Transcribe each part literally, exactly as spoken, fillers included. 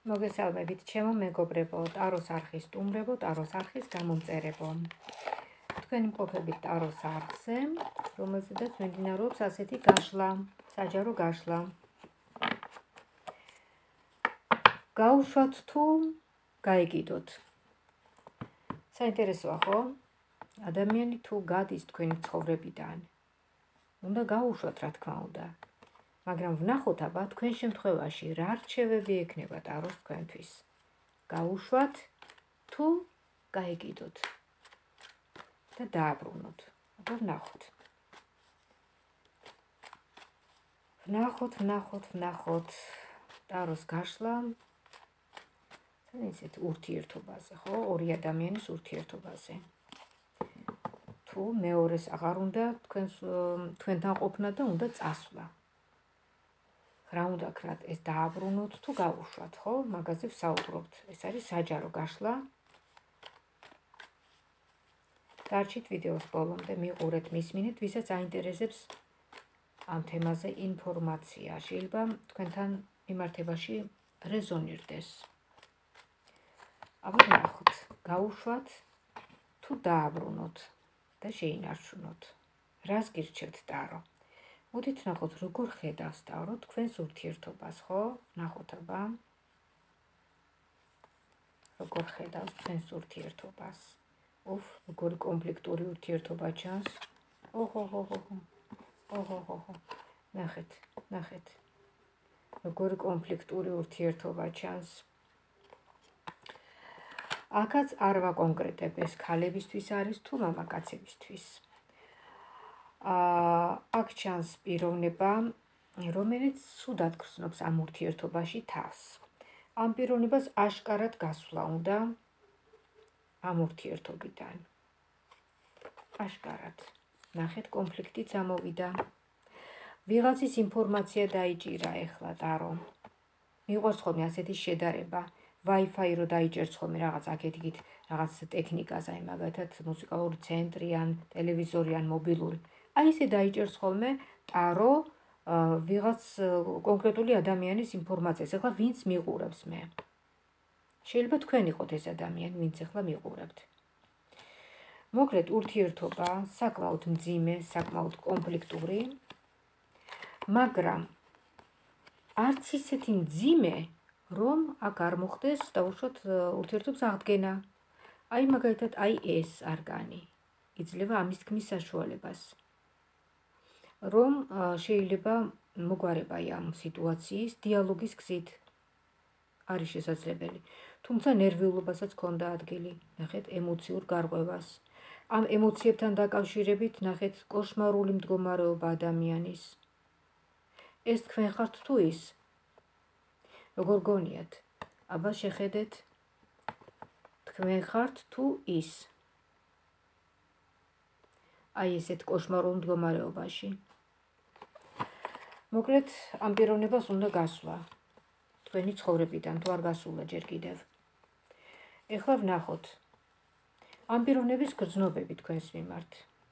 მოგესალმებით ჩემო მეგობრებო, ტაროს არხის სტუმრებო, ტაროს არხის გამომწერებო. თქვენი მყოფებით ტაროს არხზე, რომელზედაც მიმდინარეობს ასეთი გაშლა, საჯარო გაშლა. გაუშვათ თუ გაიგიდოთ. საინტერესოა, ხო? ადამიანი თუ გადის თქვენი ცხოვრებიდან, უნდა გაუშვათ, რა თქმა უნდა. მაგრამ ვნახოთ აბა თქვენ შემთხვევაში რა რჩევები ექნება ტაროს თქვენთვის. გაუშვათ თუ გაიგიდოთ და დააბრუნოთ. აბა ვნახოთ. ვნახოთ, ვნახოთ, ვნახოთ ტაროს გაშლა. ისეთ ურთიერთობაზე, ხო? ორი ადამიანის ურთიერთობაზე. თუ მეორეს აღარ უნდა თქვენს თქვენთან ყოფნა და უნდა წასვლა. რა უნდა ქნათ, ეს დააბრუნოთ თუ გაუშვათ, ხო? მაგაზე ვსაუბრობთ. ეს არის საჯარო გაშლა. დარჩით ვიდეოს ბოლომდე, მიყურეთ, მისმინეთ, ვისაც აინტერესებს ამ თემაზე ინფორმაცია. შეიძლება თქვენთან მიმართებაში რეზონირდეს. აბა ნახოთ, გაუშვათ თუ დააბრუნოთ და შეინარჩუნოთ. რას გირჩევთ ტარო? მოდით ნახოთ, როგორ ხედავს ტარო თქვენს ურთიერთობას, ხო? ნახოთ აბა. როგორ ხედავს თქვენს ურთიერთობას. უფ, როგორი კონფლიქტური ურთიერთობა ჩანს. ოჰო, ოჰო, ოჰო. ოჰო, ოჰო. ნახეთ, ნახეთ. როგორი კონფლიქტური ურთიერთობა ჩანს. აქაც არ ვაკონკრეტებ, ეს ქალებისთვის არის თუ მამაკაცებისთვის. აქ ჩანს პიროვნება, რომელიც სუდად გრძნობს ამ ურთიერთობაში თავს. ამ პიროვნებას აშკარად გასვლა უნდა ამ ურთიერთობიდან. აშკარად. ნახეთ, კონფლიქტიც ამოვიდა. ვიღაცის ინფორმაცია დაიჭირა ეხლა ტარო. მიყვარს ხოლმე ასეთი შედარება. Wi-Fi რო დაიჭერს ხოლმე რაღაც აქეთ-იქით რაღაც ტექნიკას, აი მაგათად მუსიკალური ცენტრი ან ტელევიზორი ან მობილური. აი ესე დაიჭერს ხოლმე ტარო ვიღაც კონკრეტული ადამიანის ინფორმაციას. ეხლა ვინც მიყურებს მე? შეიძლება თქვენ იყოთ ეს ადამიანი, ვინც ეხლა მიყურებთ. მოკლედ ურთიერთობა საკმაოდ მძიმე, საკმაოდ კონფლიქტური, მაგრამ არც ისეთი მძიმე, რომ აქ არ მოხდეს დაუშვათ ურთიერთობის აღდგენა. აი მაგალითად, აი ეს არგანი იძლევა ამის თქმის საშუალებას, რომ შეიძლება მოგვარება ამ სიტუაციის დიალოგის გზით არის შესაძლებელი. თუმცა ნერვიულობასაც ჰქონდა ადგილი, ნახეთ, ემოციურ გარღვევას. ამ ემოციებთან დაკავშირებით ნახეთ კოშმარული მდგომარეობა ადამიანის. ეს თქვენ ხართ თუ ის? როგორ გონიათ? აბა შეხედეთ, თქვენ ხართ თუ ის? აი ესეთ კოშმარულ მდგომარეობაში. მოკლედ, ამ პიროვნებას უნდა გასვლა თქვენი ცხოვრებიდან, თუ არ გასულა ჯერ კიდევ. ეხლა ვნახოთ ამ პიროვნების გრძნობები თქვენს მიმართ.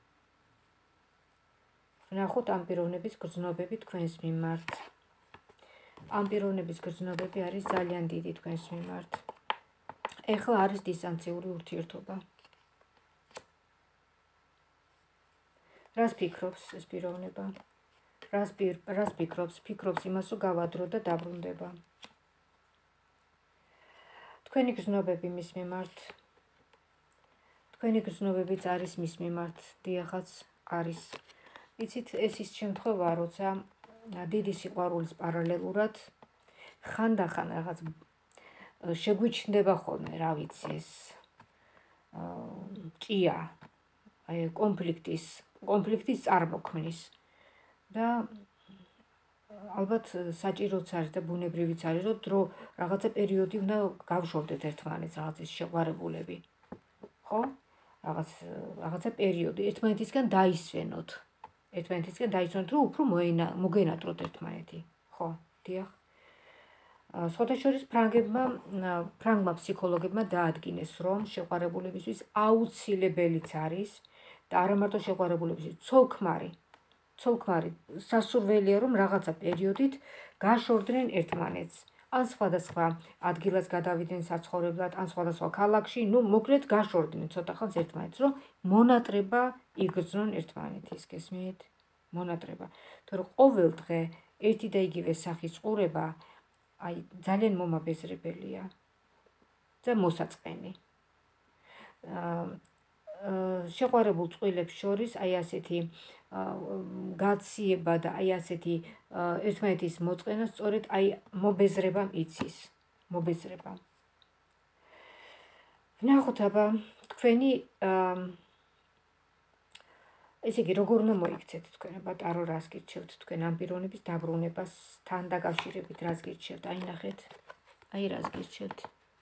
ვნახოთ ამ პიროვნების გრძნობები თქვენს მიმართ. ამ პიროვნების გრძნობები არის ძალიან დიდი თქვენს მიმართ. ეხლა არის დისტანციური ურთიერთობა. რას ფიქრობს ეს პიროვნება? რას რას ფიქრობს? ფიქრობს იმას, რომ გავადრო და დაბრუნდება. თქვენი გრძნობები მის მიმართ. თქვენი გრძნობებიც არის მის მიმართ. დიახაც არის. იცით, ეს ის შემთხვევაა, როცა დიდი სიყვარულის პარალელურად ხანდახან რაღაც შეგვიჩნდება ხოლმე, რა ვიცი, ეს ჭია, აი კონფლიქტის, კონფლიქტის წარმოქმნის და ალბათ საჭიროც არის და ბუნებრივიც არის, რომ დრო რაღაცა პერიოდი უნდა გავშორდეთ ერთმანეთს, რაღაც ის შეყვარებულები. ხო? რაღაც რაღაცა პერიოდი ერთმანეთისგან დაისვენოთ. ერთმანეთისგან დაისვენოთ, რომ უფრო მოგენატროთ ერთმანეთი. ხო, დიახ. სხვათა შორის ფრანგებმა, ფრანგმა ფსიქოლოგებმა დაადგინეს, რომ შეყვარებულებისთვის აუცილებელიც არის და არა მარტო შეყვარებულებისთვის, ცოლ-ქმარი, ცოლ-ქმარი სასურველია, რომ რაღაცა პერიოდით გაშორდნენ ერთმანეთს. ან სხვადასხვა ადგილას გადავიდნენ საცხოვრებლად, ან სხვადასხვა ქალაქში, ну, მოკლედ გაშორდნენ ცოტა ხანს ერთმანეთს, რომ მონატრება იგრძნონ ერთმანეთის, გესმით? მონატრება. თორე ყოველ დღე ერთი და იგივე სახის ყურება, აი, ძალიან მომაბეზრებელია და მოსაწყენი. შეყვარებულ წყვილებს შორის აი ასეთი გაციება და აი ასეთი ერთმანეთის მოწყენა სწორედ აი მობეზრებამ იცის, მობეზრებამ. ვნახოთ აბა თქვენი ესე იგი როგორ უნდა მოიქცეთ თქვენ აბა ტარო რას გირჩევთ თქვენ ამ პიროვნების დაბრუნებასთან დაკავშირებით რას გირჩევთ? აი ნახეთ. აი რას გირჩევთ?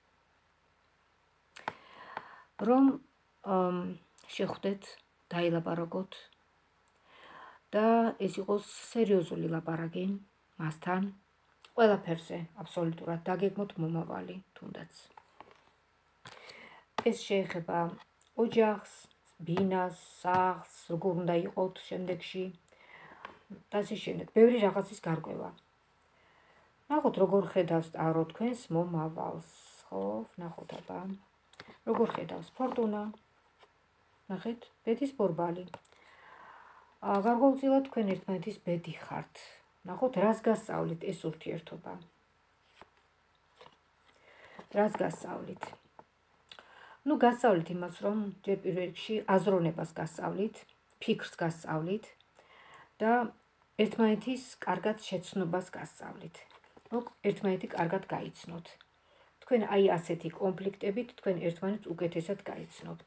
რომ შეხვდეთ, დაილაპარაკოთ და ეს იყოს სერიოზული ლაპარაკი მასთან, ყველაფერზე აბსოლუტურად დაგეგმოთ მომავალი თუნდაც. ეს შეეხება ოჯახს, ბინას, სახლს, როგორ უნდა იყოთ შემდეგში და ასე შემდეგ. ბევრი რაღაცის გარკვევა. ნახოთ როგორ ხედავს ტარო თქვენს მომავალს, ხო? ნახოთ აბა. როგორ ხედავს ფორტუნა? ნახეთ, ბედის ბორბალი. გარკვეულწილად თქვენ ერთმანეთის ბედი ხართ. ნახოთ, რას გასწავლით ეს ურთიერთობა. რას გასწავლით? ну, გასწავლით იმას, რომ ჯერ პირველ რიგში აზროვნებას გასწავლით, ფიქრს გასწავლით და ერთმანეთის კარგად შეცნობას გასწავლით. რომ ერთმანეთი კარგად გაიცნოთ. თქვენ აი ასეთი კონფლიქტებით თქვენ ერთმანეთს უკეთესად გაიცნობთ.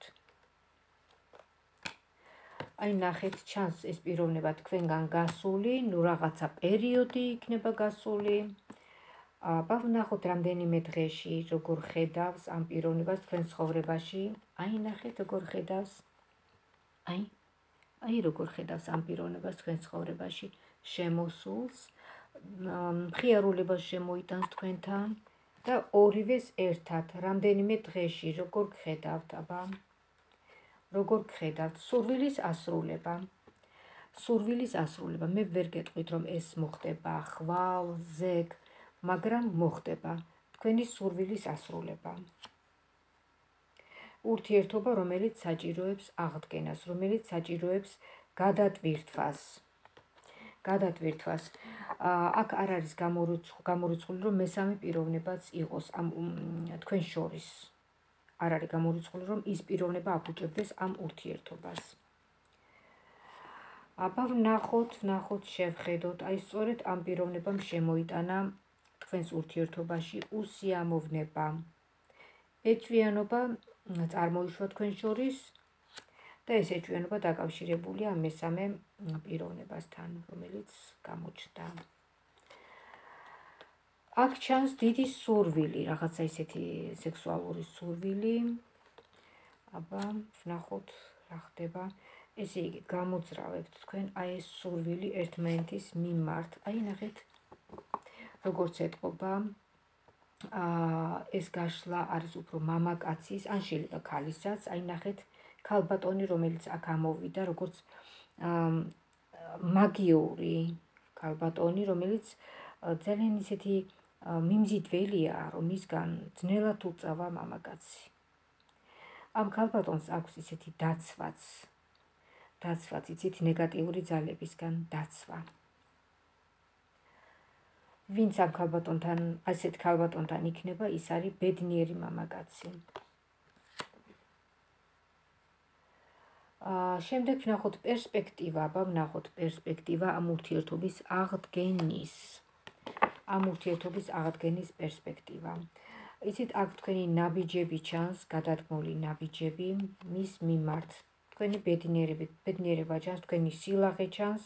აი ნახეთ, ჩანს ეს პიროვნება თქვენგან გასული, ну რაღაცა პერიოდი იქნება გასული. აბა ვნახოთ რამდენიმე დღეში როგორ ხედავს ამ პიროვნებას თქვენ ცხოვრებაში. აი ნახეთ როგორ ხედავს. აი აი როგორ ხედავს ამ პიროვნებას თქვენ ცხოვრებაში შემოსულს, მხიარულებას შემოიტანს თქვენთან და ორივეს ერთად რამდენიმე დღეში როგორ ხედავთ აბა. როგორ ხედავთ სურვილის ასრულება. სურვილის ასრულება. მე ვერ გეტყვით რომ ეს მოხდება ხვალ, ზეგ, მაგრამ მოხდება თქვენი სურვილის ასრულება. ურთიერთობა, რომელიც საჭიროებს აღდგენას, რომელიც საჭიროებს გადატვირთვას. გადატვირთვას. აქ არ არის გამორიცხული, რომ მესამე პიროვნებაც იყოს ამ თქვენ შორის. არ არის გამორიცხული, რომ ის პიროვნება აფუჭებდეს ამ ურთიერთობას. აბა ვნახოთ, ვნახოთ, შევხედოთ, აი სწორედ ამ პიროვნებამ შემოიტანა თქვენს ურთიერთობაში უსიამოვნება. ეჭვიანობა წარმოიშვა თქვენ შორის და ეს ეჭვიანობა დაკავშირებულია მესამე პიროვნებასთან, რომელიც გამოჩნდა. აქ ჩანს დიდი სურვილი, რაღაცა ისეთი სექსუალური სურვილი. აბა ვნახოთ რა ხდება. ესე იგი გამოძრავებთ თქვენ აი ეს სურვილი ერთმანეთის მიმართ. აი ნახეთ როგორც ეტყობა, ეს გაშლა არის უფრო მამაკაცის, ან შეიძლება ქალისაც. აი ნახეთ ქალბატონი, რომელიც აქ ამოვიდა, როგორც მაგიური ქალბატონი, რომელიც ძალიან ისეთი მიმზიდველია, რომ მისგან ძნელად უწავა მამაკაცი. ამ ქალბატონს აქვს ისეთი დაცვაც, დაცვაც, იცით, ნეგატიური ძალებისგან დაცვა. ვინც ამ ქალბატონთან, ასეთ ქალბატონთან იქნება, ის არის ბედნიერი მამაკაცი. შემდეგ ვნახოთ პერსპექტივა, აბა ვნახოთ პერსპექტივა ამ ურთიერთობის აღდგენის. ამ ურთიერთობის აღდგენის პერსპექტივა. იცით, აქ თქვენი ნაბიჯები ჩანს, გადადგმული ნაბიჯები მის მიმართ. თქვენი ბედნიერება, ბედნიერება ჩანს, თქვენი სილაღე ჩანს.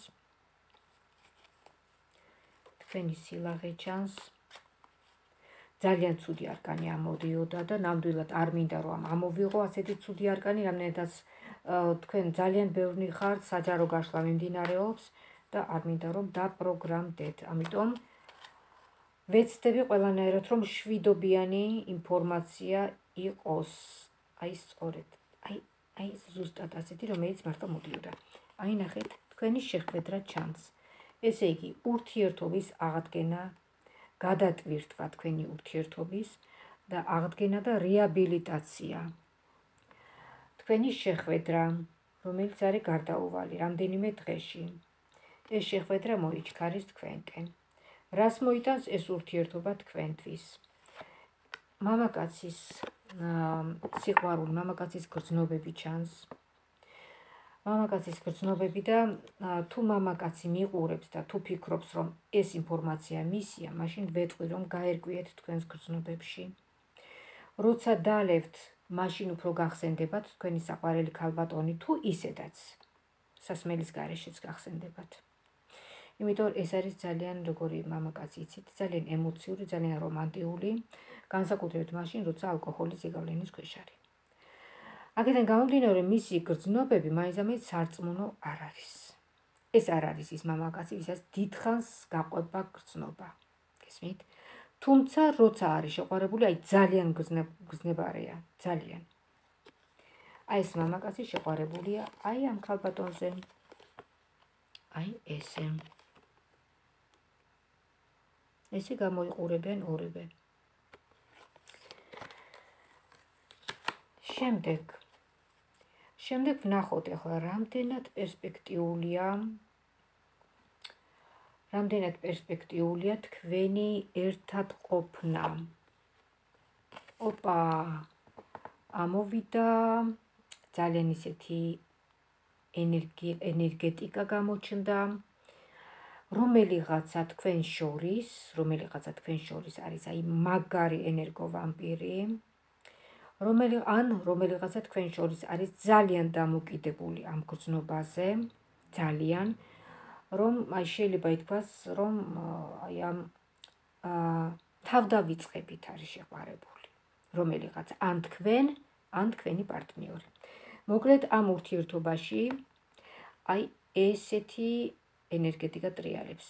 თქვენი სილაღე ჩანს. ძალიან ცუდი არკანი ამოდიოდა და ნამდვილად არ მინდა რომ ამოვიღო ასეთი ცუდი არკანი, რამდენადაც თქვენ ძალიან ბევრი ხართ, საჯარო გაშლა მიმდინარეობს და არ მინდა რომ დაპროგრამდეთ. ამიტომ ვეცდები ყველანაირად რომ შვიდობიანი ინფორმაცია იყოს. აი სწორედ. აი აი ზუსტად ასეთი, რომელიც მარტო მოდიოდა. აი ნახეთ, თქვენი შეხვედრა ჩანს. ესე იგი, ურთიერთობის აღდგენა გადატვირთვა თქვენი ურთიერთობის და აღდგენა და რეაბილიტაცია. თქვენი შეხვედრა, რომელიც არის გარდაუვალი რამდენიმე დღეში. ეს შეხვედრა მოიჩქარის თქვენკენ. რას მოიტანს ეს ურთიერთობა თქვენთვის? მამაკაცის სიყვარული, მამაკაცის გრძნობები ჩანს. მამაკაცის გრძნობები და თუ მამაკაცი მიყურებს და თუ ფიქრობს, რომ ეს ინფორმაცია მისია, მაშინ ვეტყვი, რომ გაერკვიეთ თქვენს გრძნობებში. როცა დალევთ, მაშინ უფრო გახსენდებათ თქვენი საყვარელი ქალბატონი, თუ ისედაც სასმელის გარეშეც გახსენდებათ. იმიტომ ეს არის ძალიან როგორი მამაკაცი იცით, ძალიან ემოციური, ძალიან რომანტიული, განსაკუთრებით მაშინ, როცა ალკოჰოლი ზეგავლენის ქვეშ არის. აქედან გამომდინარე, მისი გრძნობები მაინც-ამაინც სარწმუნო არ არის. ეს არ არის ის მამაკაცი, ვისაც დიდხანს გაყვება გრძნობა. გესმით? თუმცა, როცა არის შეყვარებული, აი ძალიან გრძნებარეა, ძალიან. აი ეს მამაკაცი შეყვარებულია აი ამ ქალბატონზე. აი ესე. ესე გამოიყურებენ ორივე. შემდეგ შემდეგ ვნახოთ ახლა რამდენად პერსპექტიულია რამდენად პერსპექტიულია თქვენი ერთად ყოფნა. ოპა, ამოვიდა ძალიან ისეთი ენერგეტიკა გამოჩნდა, რომელიღაცა თქვენ შორის, რომელიღაცა თქვენ შორის არის აი მაგარი ენერგოვამპირი, რომელი ან რომელიღაცა თქვენ შორის არის ძალიან დამოკიდებული ამ გრძნობაზე, ძალიან, რომ აი შეიძლება ითქვას, რომ აი ამ თავდავიწყებით არის შეყვარებული, რომელიღაცა ან თქვენ, ან თქვენი პარტნიორი. მოკლედ ამ ურთიერთობაში აი ესეთი ენერგეტიკა ტრიალებს.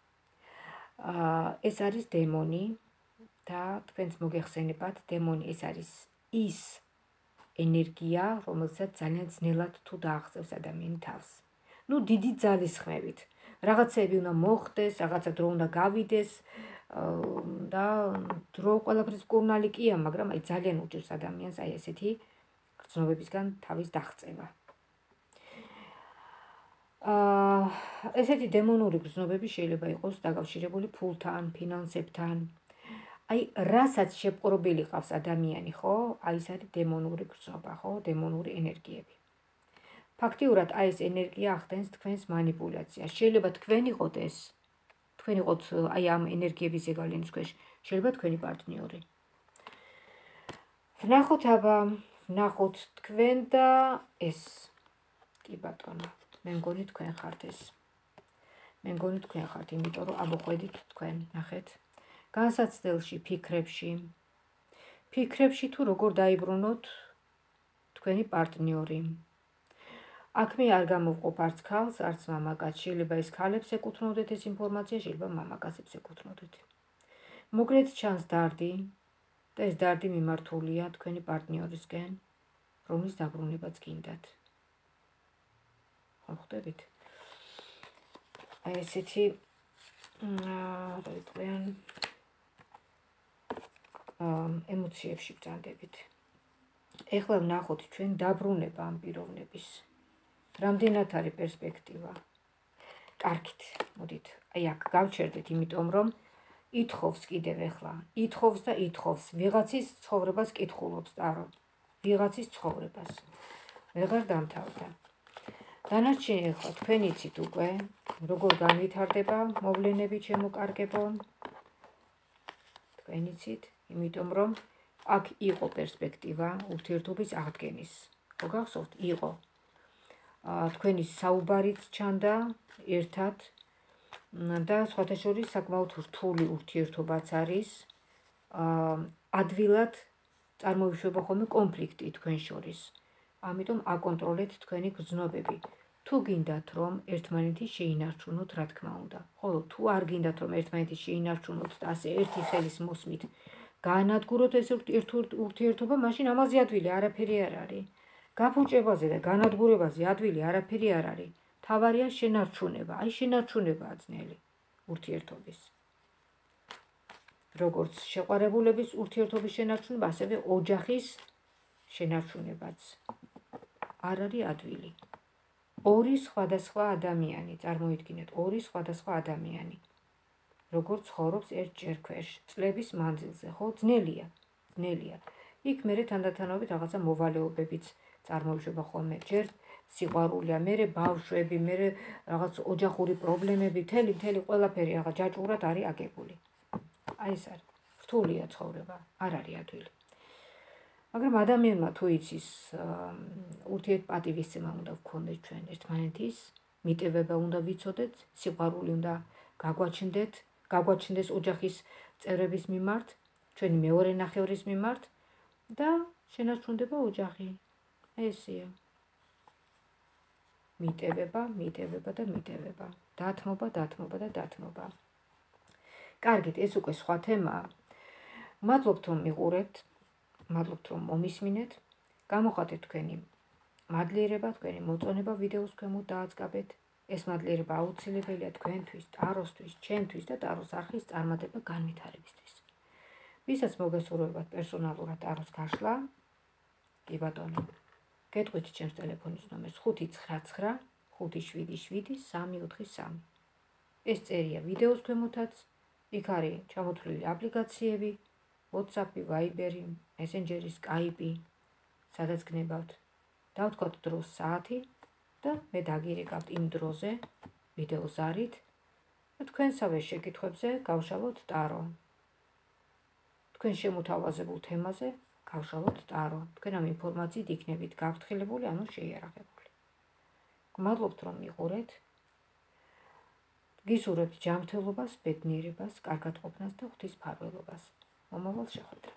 ეს არის დემონი და თქვენს მოგეხსენებათ, დემონი ეს არის ის ენერგია, რომელსაც ძალიან ძნელად თუ დააღწევს ადამიანი თავს. ნუ დიდი ძალისხმევით. რაღაცები უნდა მოხდეს, რაღაცა დრო უნდა გავიდეს და დრო ყველაფრის მკურნალი კია, მაგრამ აი ძალიან უჭირს ადამიანს აი ესეთი გრძნობებისგან თავის დაღწევა. ესეთი დემონური გრძნობები შეიძლება იყოს დაკავშირებული ფულთან, ფინანსებთან. აი რასაც შეპყრობილი ყავს ადამიანი, ხო? აი ეს არის დემონური გრძნობა, ხო? დემონური ენერგიები. ფაქტიურად აი ეს ენერგია ახდენს თქვენს მანიპულაციას. შეიძლება თქვენ იყოთ ეს, თქვენ იყოთ აი ამ ენერგიების ზეგავლენის ქვეშ, შეიძლება თქვენი პარტნიორი. ვნახოთ აბა, ვნახოთ თქვენ და ეს. კი ბატონო, მე მგონი თქვენ ხართ ეს. მე მგონი თქვენ ხართ, იმიტომ რომ ამოყვედით თქვენ, ნახეთ. განსაცდელში, ფიქრებში. ფიქრებში თუ როგორ დაიბრუნოთ თქვენი პარტნიორი. აქ მე არ გამოვყოფ არც ქალს, არც მამაკაცს. შეიძლება ეს ქალებს ეკუთვნოდეთ ეს ინფორმაცია, შეიძლება მამაკაცებს ეკუთვნოდეთ. მოკლედ ჩანს დარდი და ეს დარდი მიმართულია თქვენი პარტნიორისკენ, რომლის დაბრუნებაც გინდათ. ხო ხვდებით? აი ესეთი რა იტყვიან ემოციებში ბრძანდებით. ეხლა ვნახოთ ჩვენ დაბრუნება ამ პიროვნების. რამდენად არის პერსპექტივა. კარგით, მოდით, აი აქ გავჩერდეთ, იმიტომ რომ ითხოვს კიდევ ეხლა, ითხოვს და ითხოვს, ვიღაცის ცხოვრებას კითხულობს და რომ ვიღაცის ცხოვრებას. ვეღარ დამთავრდა. დანარჩენი ეხლა თქვენ იცით უკვე, როგორ განვითარდება მოვლენები ჩემო კარგებო. თქვენ იცით, იმიტომ რომ აქ იყო პერსპექტივა ურთიერთობის აღდგენის. ხო გახსოვთ, იყო. თქვენი საუბარიც ჩანდა ერთად და სხვათა შორის საკმაოდ რთული ურთიერთობაც არის. ადვილად წარმოვიშვება ხოლმე კონფლიქტი თქვენ შორის. ამიტომ აკონტროლეთ თქვენი გრძნობები. თუ გინდათ რომ ერთმანეთი შეინარჩუნოთ, რა თქმა უნდა. ხოლო თუ არ გინდათ რომ ერთმანეთი შეინარჩუნოთ და ასე ერთი ხელის მოსმით გაანადგუროთ ეს ურთიერთობა, მაშინ ამაზე ადვილი არაფერი არ არის. გაფუჭებაზე და განადგურებაზე ადვილი არაფერი არ არის. თავარია შენარჩუნება, აი შენარჩუნებაა ძნელი ურთიერთობის. როგორც შეყვარებულების ურთიერთობის შენარჩუნება, ასევე ოჯახის შენარჩუნებაც. არ არის ადვილი. ორი სხვადასხვა ადამიანი, წარმოიდგინეთ, ორი სხვადასხვა ადამიანი. როგორც ცხოვრობს ერთ ჯერ-ქვეშ, წლების მანძილზე, ხო, ძნელია, ძნელია. იქ მერე თანდათანობით რაღაცა მოვალეობებიც წარმოიშვება ხოლმე. ჯერ სიყვარულია, მერე ბავშვები, მერე რაღაც ოჯახური პრობლემები, მთელი მთელი ყველაფერი რაღაც ჯაჭვურად არის აგებული. აი ეს არის. რთულია ცხოვრება, არ არის ადვილი. მაგრამ ადამიანმა თუ იცის ურთიერთპატივისცემა უნდა გქონდეს ჩვენ ერთმანეთის, მიტევება უნდა ვიცოდეთ, სიყვარული უნდა გაგვაჩნდეთ, გაგვაჩნდეს ოჯახის წევრების მიმართ, ჩვენი მეორე ნახევრის მიმართ და შენარჩუნდება ოჯახი. ესეა. მიტევება, მიტევება და მიტევება. დათმობა, დათმობა და დათმობა. კარგით, ეს უკვე სხვა თემაა. მადლობთ რომ მიყურებთ, მადლობთ რომ მომისმინეთ. გამოხატეთ თქვენი მადლიერება, თქვენი მოწონება ვიდეოს ქვემოთ დააწყაბეთ. ეს მადლიერება აუცილებელია თქვენთვის, ტაროსთვის, ჩემთვის და ტაროს არხის წარმატება განვითარებისთვის. ვისაც მოგესურვებათ პერსონალურად ტაროს გაშლა, კი ბატონო, გეტყვით ჩემს ტელეფონის ნომერს ხუთი ცხრა ცხრა ხუთი შვიდი შვიდი სამი ოთხი სამი. ეს წერია ვიდეოს ქვემოთაც, იქ არის ჩამოთვლილი აპლიკაციები, WhatsApp-ი, Viber-ი, Messenger-ი, Skype-ი, სადაც გნებავთ. დავთქვათ დროს საათი და მე დაგირეკავთ იმ დროზე ვიდეო ზარით და თქვენსავე შეკითხვებზე გავშალოთ ტარო. თქვენ შემოთავაზებულ თემაზე გავშალოთ ტარო. თქვენ ამ ინფორმაციით იქნებით გაფრთხილებული, ანუ შეიარაღებული. გმადლობთ რომ მიყურეთ. გისურვებთ ჯანმრთელობას, ბედნიერებას, კარგად ყოფნას და ღვთისმფარველობას. მომავალ შეხვედრას.